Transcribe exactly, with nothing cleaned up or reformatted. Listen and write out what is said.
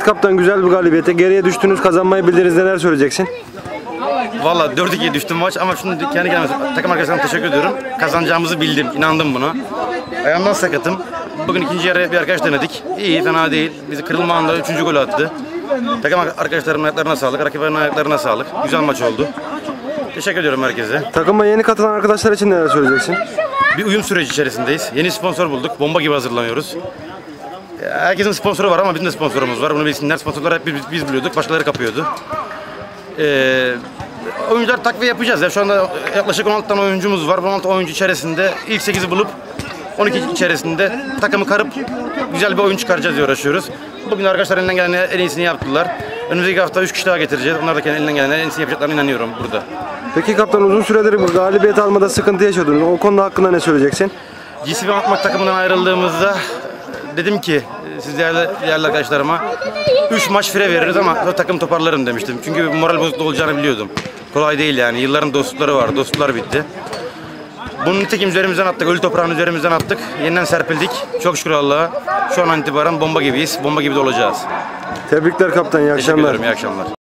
kaptan, güzel bir galibiyete. Geriye düştünüz, kazanmayı bildiniz. Neler söyleyeceksin? Valla dört ikiye düştüm maç ama şimdi kendi kendime takım arkadaşlarıma teşekkür ediyorum. Kazanacağımızı bildim, inandım buna. Ayağımdan sakatım. Bugün ikinci yarı bir arkadaş denedik. İyi, fena değil. Bizi kırılma anında üçüncü golü attı. Takım arkadaşlarımın ayaklarına sağlık, rakiplerin ayaklarına sağlık. Güzel maç oldu. Teşekkür ediyorum herkese. Takıma yeni katılan arkadaşlar için neler söyleyeceksin? Bir uyum süreci içerisindeyiz. Yeni sponsor bulduk. Bomba gibi hazırlanıyoruz. Herkesin sponsoru var ama bizim de sponsorumuz var. Bunu bilsinler. Sponsorları hep biz, biz biliyorduk. Başkaları kapıyordu. Ee, oyuncular takviye yapacağız. Ya. Şu anda yaklaşık on altı tane oyuncumuz var. on altı oyuncu içerisinde ilk sekizi bulup on iki içerisinde takımı karıp güzel bir oyun çıkaracağız diye uğraşıyoruz. Bugün arkadaşlar elinden gelen en iyisini yaptılar. Önümüzdeki hafta üç kişi daha getireceğiz. Onlar da kendi elinden gelen en iyisini yapacaklarına inanıyorum burada. Peki kaptan, uzun süredir bu galibiyet almada sıkıntı yaşıyordunuz. O konuda hakkında ne söyleyeceksin? G C B Atmak takımından ayrıldığımızda dedim ki siz değerli, değerli arkadaşlarıma üç maç fire veririz ama takım toparlarım demiştim. Çünkü moral bozukluğu olacağını biliyordum. Kolay değil yani. Yılların dostlukları var. Dostluklar bitti. Bunun nitekim üzerimizden attık. Ölü toprağını üzerimizden attık. Yeniden serpildik. Çok şükür Allah'a. Şu an itibaren bomba gibiyiz. Bomba gibi de olacağız. Tebrikler kaptan. İyi Teşekkür akşamlar. ederim. İyi akşamlar.